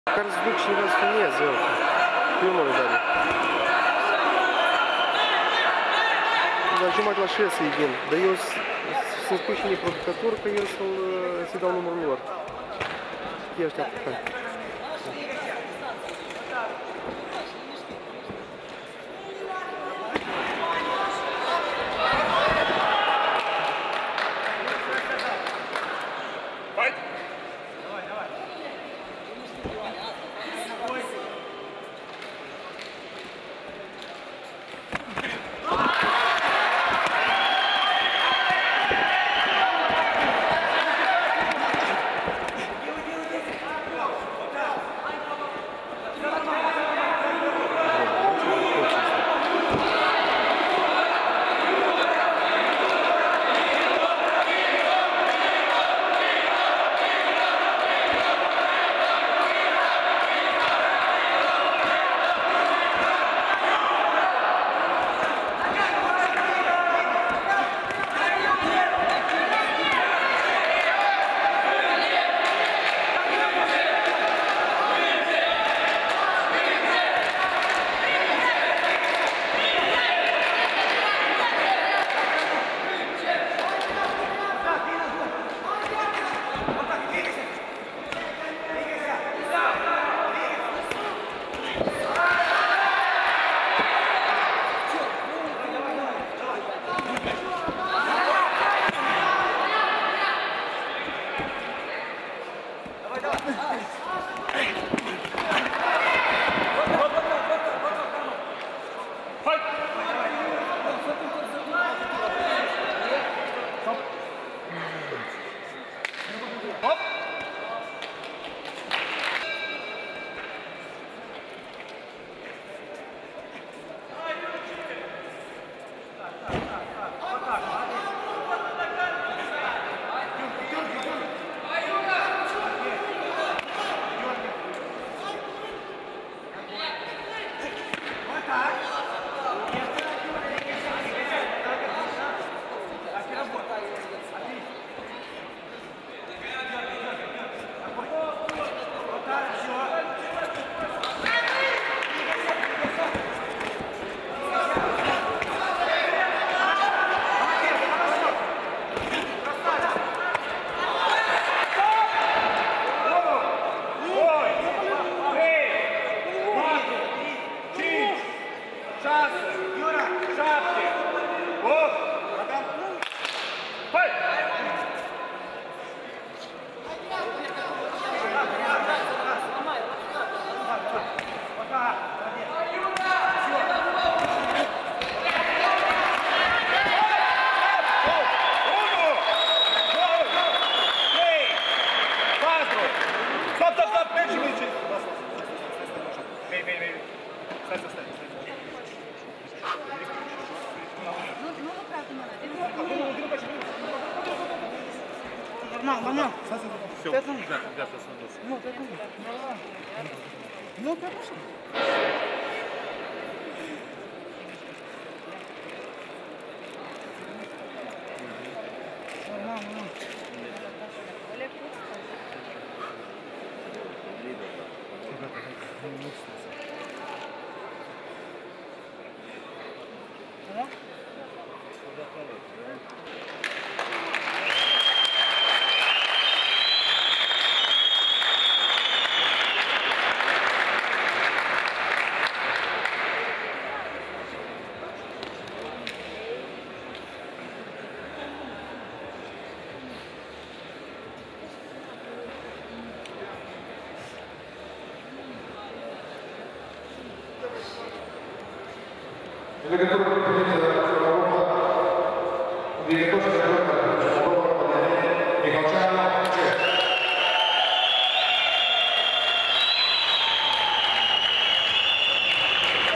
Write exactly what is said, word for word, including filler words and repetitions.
Care se duc cineva să filmeze, eu. Eu nu-l dau. Dar jumătate la șase să-i vin. Dar eu să-mi spui și mie producător că eu să-i dau numărul lor. Ei așteaptă pe care. Normal, normal. Все, Пятом. ребята, ребята, остановился. Ну, пятом. Ну, пятом. Нормально, нормально. Да? Director de